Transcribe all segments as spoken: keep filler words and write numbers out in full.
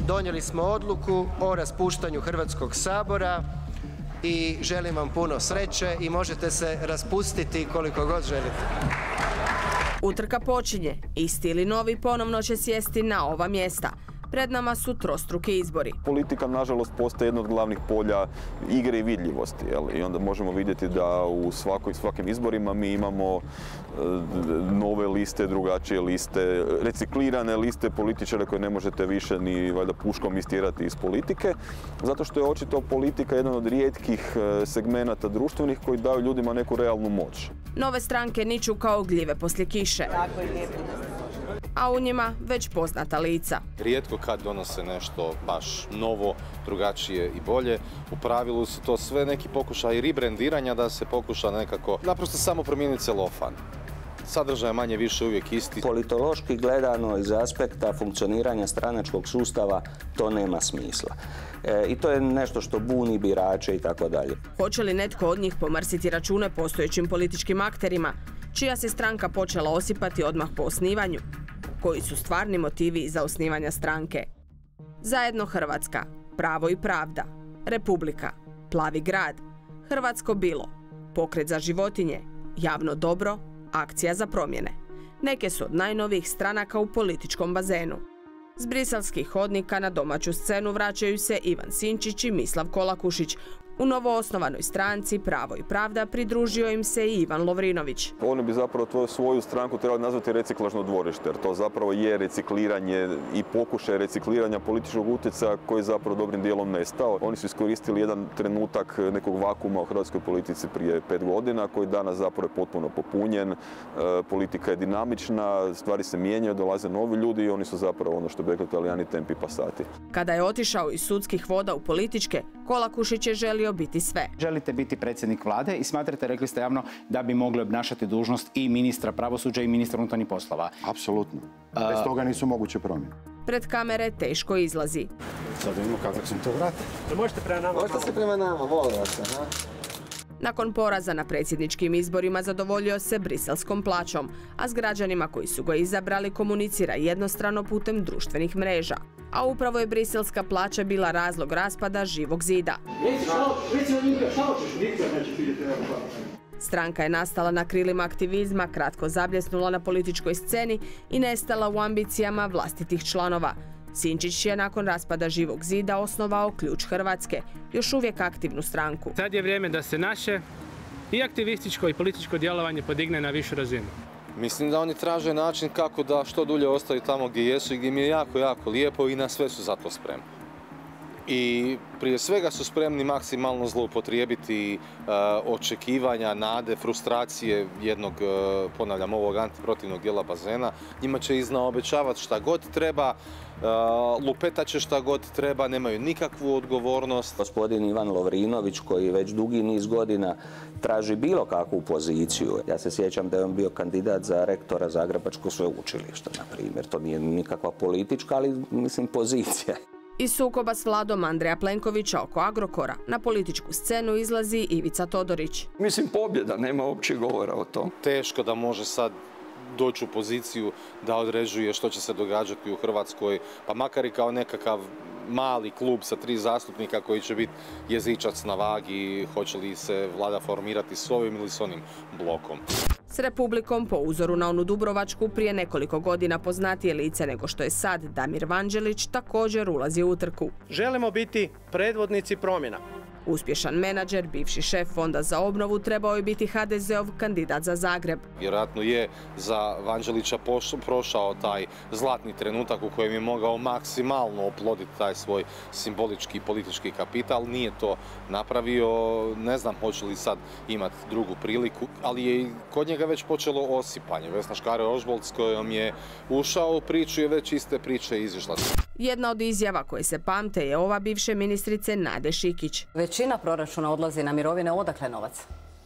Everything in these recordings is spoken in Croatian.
donijeli smo odluku o raspuštanju Hrvatskog sabora i želim vam puno sreće i možete se raspustiti koliko god želite. Utrka počinje. Isti ili novi ponovno će sjesti na ova mjesta. Pred nama su trostruki izbori. Politika, nažalost, postaje jedno od glavnih polja igre i vidljivosti. Jel? I onda možemo vidjeti da u svakoj, svakim izborima mi imamo e, nove liste, drugačije liste, reciklirane liste političara koje ne možete više ni valjda puškom istjerati iz politike. Zato što je očito politika jedan od rijetkih segmenata društvenih koji daju ljudima neku realnu moć. Nove stranke niču kao gljive poslije kiše. A u njima već poznata lica. Rijetko kad donose nešto baš novo, drugačije i bolje. U pravilu su to sve neki pokušaj rebrandiranja da se pokuša nekako naprosto samo promijeniti celofan. Sadržaj je manje više uvijek isti. Politološki gledano iz aspekta funkcioniranja stranačkog sustava to nema smisla. E, I to je nešto što buni birače i tako dalje. Hoće li netko od njih pomrsiti račune postojećim političkim akterima, čija se stranka počela osipati odmah po osnivanju? Koji su stvarni motivi za osnivanje stranke? Zajedno Hrvatska, Pravo i pravda, Republika, Plavi grad, Hrvatsko bilo, Pokret za životinje, Javno dobro, Akcija za promjene. Neke su od najnovijih stranaka u političkom bazenu. S briselskih hodnika na domaću scenu vraćaju se Ivan Sinčić i Mislav Kolakušić. U novoosnovanoj stranci Pravo i pravda pridružio im se i Ivan Lovrinović. Oni bi zapravo svoju stranku trebali nazvati reciklažno dvorište, jer to zapravo je recikliranje i pokušaj recikliranja političkog utjecaja koji je zapravo dobrim dijelom nestao. Oni su iskoristili jedan trenutak nekog vakuma u hrvatskoj politici prije pet godina, koji danas zapravo je potpuno popunjen. Politika je dinamična, stvari se mijenjaju, dolaze novi ljudi i oni su zapravo ono što bi rekli Italijani tempi passati. Kada je otišao iz sudskih voda u političke, Kolakušić je želio biti sve. Želite biti predsjednik vlade i smatrate, rekli ste javno, da bi mogli obnašati dužnost i ministra pravosuđa i ministra unutarnjih poslova. Apsolutno. Bez toga nisu moguće promjene. Pred kamere teško izlazi. Sad vidimo kako sam to vratio. Možete prema nama? Možete se prema nama, volim vas. Aha. Nakon poraza na predsjedničkim izborima zadovoljio se briselskom plaćom, a s građanima koji su ga izabrali komunicira jednostrano putem društvenih mreža. A upravo je briselska plaća bila razlog raspada Živog zida. Stranka je nastala na krilima aktivizma, kratko zabljesnula na političkoj sceni i nestala u ambicijama vlastitih članova. Sinčić je nakon raspada Živog zida osnovao Ključ Hrvatske, još uvijek aktivnu stranku. Sad je vrijeme da se naše i aktivističko i političko djelovanje podigne na višu razinu. Mislim da oni traže način kako da što dulje ostaju tamo gdje jesu i gdje mi je jako, jako lijepo i na sve su za to spremni. I prije svega su spremni maksimalno zloupotrijebiti uh, očekivanja, nade, frustracije jednog, uh, ponavljam, ovog antiprotivnog dijela bazena. Njima će iznaobećavati šta god treba, uh, lupetat će šta god treba, nemaju nikakvu odgovornost. Gospodin Ivan Lovrinović, koji već dugi niz godina traži bilo kakvu poziciju. Ja se sjećam da je on bio kandidat za rektora Zagrebačkog sveučilišta, na primjer. To nije nikakva politička, ali mislim pozicija. Iz sukoba s vladom Andreja Plenkovića oko Agrokora na političku scenu izlazi Ivica Todorić. Mislim, pobjeda, nema uopće govora o tom. Teško da može sad doći u poziciju da određuje što će se događati u Hrvatskoj, pa makar i kao nekakav mali klub sa tri zastupnika koji će biti jezičac na vagi, hoće li se vlada formirati s ovim ili s onim blokom. S Republikom, po uzoru na onu Dubrovačku, prije nekoliko godina poznatije lice nego što je sad Damir Vanđelić, također ulazi u utrku. Želimo biti predvodnici promjena. Uspješan menadžer, bivši šef Fonda za obnovu, trebao je biti ha de zeov kandidat za Zagreb. Vjerojatno je za Vanđelića prošao taj zlatni trenutak u kojem je mogao maksimalno oploditi taj svoj simbolički politički kapital. Nije to napravio, ne znam hoće li sad imati drugu priliku, ali je i kod njega već počelo osipanje. Vesna Škare-Ožbolt s kojom je ušao u priču je već iste priče izišla. Jedna od izjava koje se pamte je ova bivše ministrice Nade Šikić. Većina proračuna odlazi na mirovine. Odakle novac?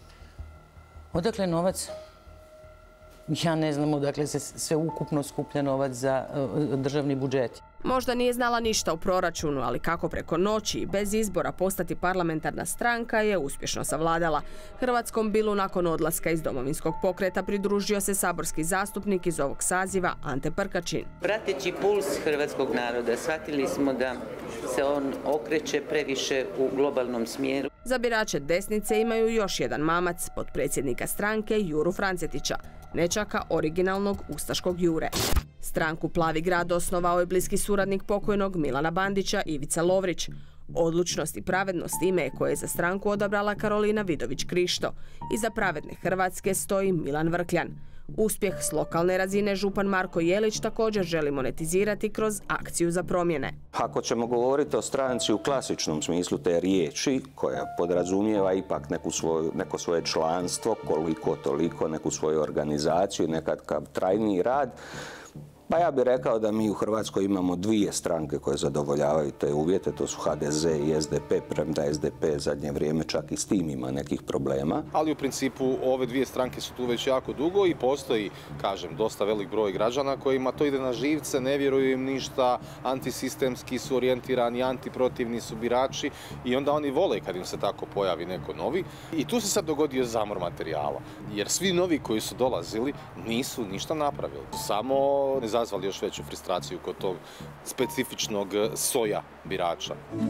Odakle novac? Ja ne znam odakle se sve ukupno skuplja novac za državni budžet. Možda nije znala ništa o proračunu, ali kako preko noći i bez izbora postati parlamentarna stranka je uspješno savladala. Hrvatskom bilu nakon odlaska iz Domovinskog pokreta pridružio se saborski zastupnik iz ovog saziva Ante Prkačin. Prateći puls hrvatskog naroda, shvatili smo da se on okreće previše u globalnom smjeru. Za birače desnice imaju još jedan mamac, potpredsjednika stranke Juru Francetića, nećaka originalnog ustaškog Jure. Stranku Plavi grad osnovao je bliski suradnik pokojnog Milana Bandića, Ivica Lovrić. Odlučnost i pravednost ime je koje je za stranku odabrala Karolina Vidović Krišto. Iza Pravedne Hrvatske stoji Milan Vrkljan. Uspjeh s lokalne razine župan Marko Jelić također želi monetizirati kroz akciju za promjene. Ako ćemo govoriti o stranci u klasičnom smislu te riječi, koja podrazumijeva ipak neku svoju, neko svoje članstvo, koliko toliko, neku svoju organizaciju, nekakav trajniji rad, pa ja bih rekao da mi u Hrvatskoj imamo dvije stranke koje zadovoljavaju te uvjete, to su H D Z i S D P, premda S D P zadnje vrijeme čak i s tim ima nekih problema. Ali u principu ove dvije stranke su tu već jako dugo i postoji, kažem, dosta velik broj građana kojima to ide na živce, ne vjeruju im ništa, antisistemski su orijentirani, antiprotivni su birači i onda oni vole kad im se tako pojavi neko novi. I tu se sad dogodio zamor materijala, jer svi novi koji su dolazili nisu ništa napravili, samo izazvali još veću frustraciju kod tog specifičnog soja birača.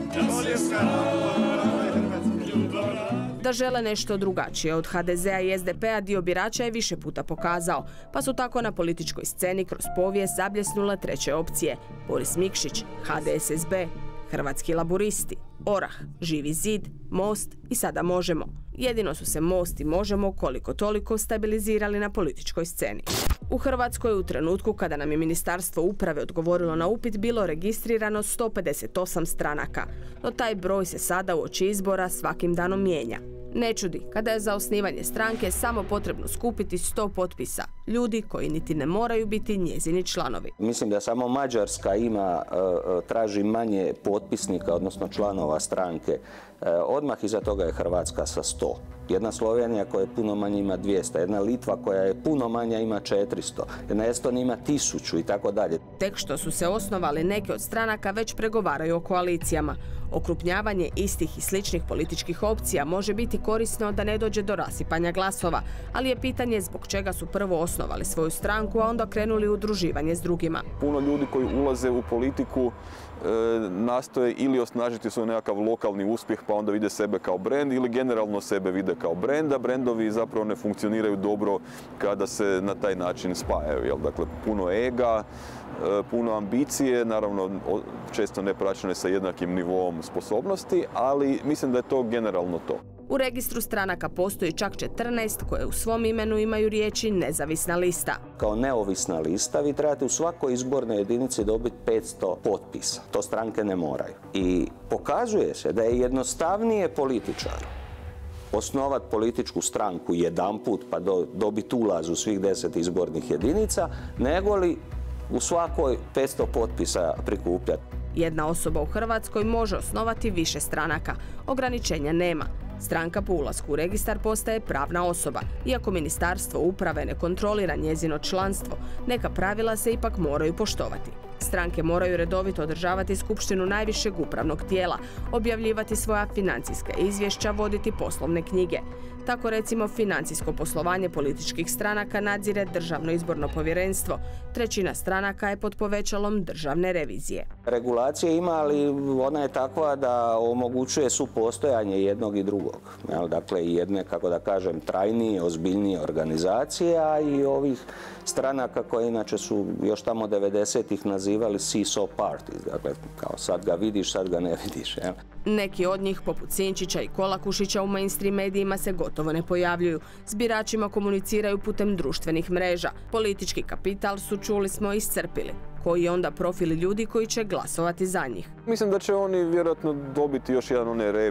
Da žele nešto drugačije od H D Z-a i S D P-a dio birača je više puta pokazao, pa su tako na političkoj sceni kroz povijest zabljesnule treće opcije: Boris Mikšić, H D S S B, Hrvatski laburisti, Orah, Živi zid, Most i sada Možemo. Jedino su se Most i Možemo koliko toliko stabilizirali na političkoj sceni. U Hrvatskoj u trenutku kada nam je Ministarstvo uprave odgovorilo na upit bilo registrirano sto pedeset osam stranaka, no taj broj se sada uoči izbora svakim danom mijenja. Ne čudi kada je za osnivanje stranke samo potrebno skupiti sto potpisa, ljudi koji niti ne moraju biti njezini članovi. Mislim da samo Mađarska ima, traži manje potpisnika, odnosno članova stranke. Odmah iza toga je Hrvatska sa sto. Jedna Slovenija koja je puno manje ima dvjesto, jedna Litva koja je puno manja ima četiristo, jedna Estonija ima tisuću i tako dalje. Tek što su se osnovali neke od stranaka već pregovaraju o koalicijama. Okrupnjavanje istih i sličnih političkih opcija može biti korisno da ne dođe do rasipanja glasova, ali je pitanje zbog čega su prvo osnovali svoju stranku, a onda krenuli u udruživanje s drugima. Puno ljudi koji ulaze u politiku e, nastoje ili osnažiti svoj nekakav lokalni uspjeh pa onda vide sebe kao brend ili generalno sebe vide kao brenda. Brendovi zapravo ne funkcioniraju dobro kada se na taj način spajaju. Jel? Dakle, puno ega, puno ambicije, naravno često ne praćene sa jednakim nivom sposobnosti, ali mislim da je to generalno to. U registru stranaka postoji čak četrnaest koje u svom imenu imaju riječi nezavisna lista. Kao neovisna lista vi trebate u svakoj izbornoj jedinici dobiti petsto potpisa. To stranke ne moraju. I pokazuje se da je jednostavnije političaru osnovati političku stranku jedanput pa do, dobiti ulaz u svih deset izbornih jedinica, nego li u svakoj petsto potpisa prikupljati. Jedna osoba u Hrvatskoj može osnovati više stranaka. Ograničenja nema. Stranka po ulasku u registar postaje pravna osoba. Iako Ministarstvo uprave ne kontrolira njezino članstvo, neka pravila se ipak moraju poštovati. Stranke moraju redovito održavati skupštinu najvišeg upravnog tijela, objavljivati svoja financijska izvješća, voditi poslovne knjige. Tako recimo financijsko poslovanje političkih stranaka nadzire Državno izborno povjerenstvo. Trećina stranaka je pod povećalom državne revizije. Regulacije ima, ali ona je takva da omogućuje supostojanje jednog i drugog. Dakle, i jedne, kako da kažem, trajnije, ozbiljnije organizacije, a i ovih stranaka koje inače su još tamo devedesetih nazivali seesaw parties. Dakle, kao sad ga vidiš, sad ga ne vidiš. Jel? Neki od njih, poput Sinčića i Kolakušića, u mainstream medijima se gotovo ne pojavljuju. S biračima komuniciraju putem društvenih mreža. Politički kapital su, čuli smo, iscrpili. Koji je onda profili ljudi koji će glasovati za njih? Mislim da će oni vjerojatno dobiti još jedan onaj rep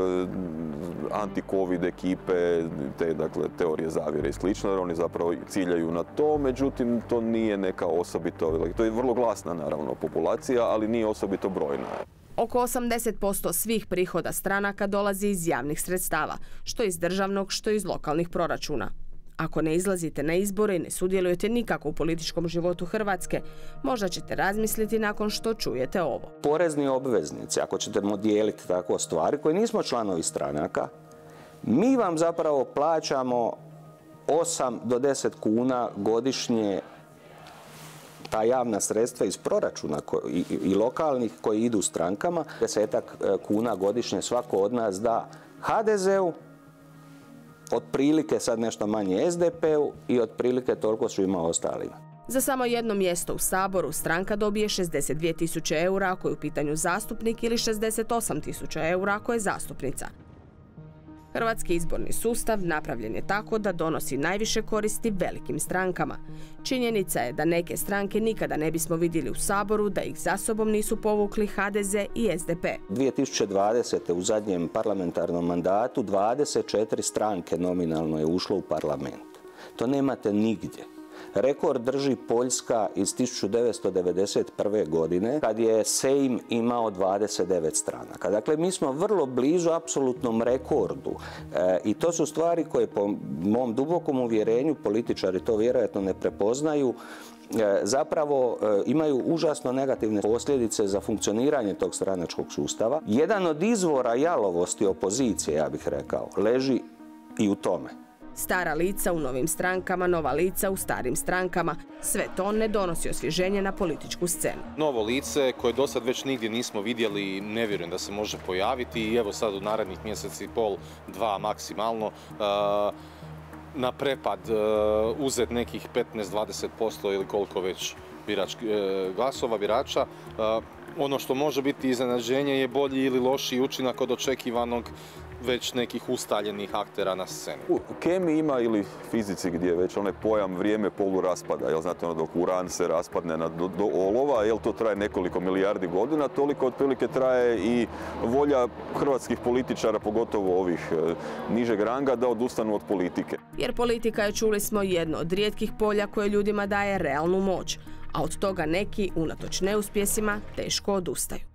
anti-covid ekipe, te dakle, teorije zavjere i slično, jer oni zapravo ciljaju na to, međutim to nije neka osobito, to je vrlo glasna naravno populacija, ali nije osobito brojna. Oko osamdeset posto svih prihoda stranaka dolazi iz javnih sredstava, što iz državnog, što iz lokalnih proračuna. Ako ne izlazite na izbore i ne sudjelujete nikako u političkom životu Hrvatske, možda ćete razmisliti nakon što čujete ovo. Porezni obveznici, ako ćemo dijeliti tako stvari koji nismo članovi stranaka, mi vam zapravo plaćamo osam do deset kuna godišnje ta javna sredstva iz proračuna i, i lokalnih koji idu strankama, desetak kuna godišnje svako od nas da ha de zeu, otprilike sad nešto manje es de pe u i otprilike toliko svima ostalima. Za samo jedno mjesto u Saboru stranka dobije šezdeset dvije tisuće eura ako je u pitanju zastupnik ili šezdeset osam tisuća eura ako je zastupnica. Hrvatski izborni sustav napravljen je tako da donosi najviše koristi velikim strankama. Činjenica je da neke stranke nikada ne bismo vidjeli u Saboru da ih za sobom nisu povukli ha de ze i es de pe. dvije tisuće dvadesete. u zadnjem parlamentarnom mandatu dvadeset četiri stranke nominalno je ušlo u parlament. To nemate nigdje. Rekord drži Poljska iz tisuću devetsto devedeset prve. godine kad je Sejm imao dvadeset devet stranaka. Dakle, mi smo vrlo blizu apsolutnom rekordu e, i to su stvari koje po mom dubokom uvjerenju, političari to vjerojatno ne prepoznaju, e, zapravo e, imaju užasno negativne posljedice za funkcioniranje tog stranačkog sustava. Jedan od izvora jalovosti opozicije, ja bih rekao, leži i u tome. Stara lica u novim strankama, nova lica u starim strankama. Sve to ne donosi osvježenje na političku scenu. Novo lice koje do sad već nigdje nismo vidjeli, ne vjerujem da se može pojaviti i evo sad u narednih mjesec i pol, dva maksimalno, na prepad uzet nekih petnaest do dvadeset posto ili koliko već birač, glasova birača. Ono što može biti iznenađenje je bolji ili lošiji učinak od očekivanog već nekih ustaljenih aktera na sceni. U kemiji ima ili fizici gdje već onaj pojam vrijeme poluraspada, jel znate ono dok uran se raspadne na, do, do olova, jel to traje nekoliko milijardi godina, toliko otprilike traje i volja hrvatskih političara, pogotovo ovih e, nižeg ranga, da odustanu od politike. Jer politika je, čuli smo, jedno od rijetkih polja koje ljudima daje realnu moć, a od toga neki, unatoč neuspjesima, teško odustaju.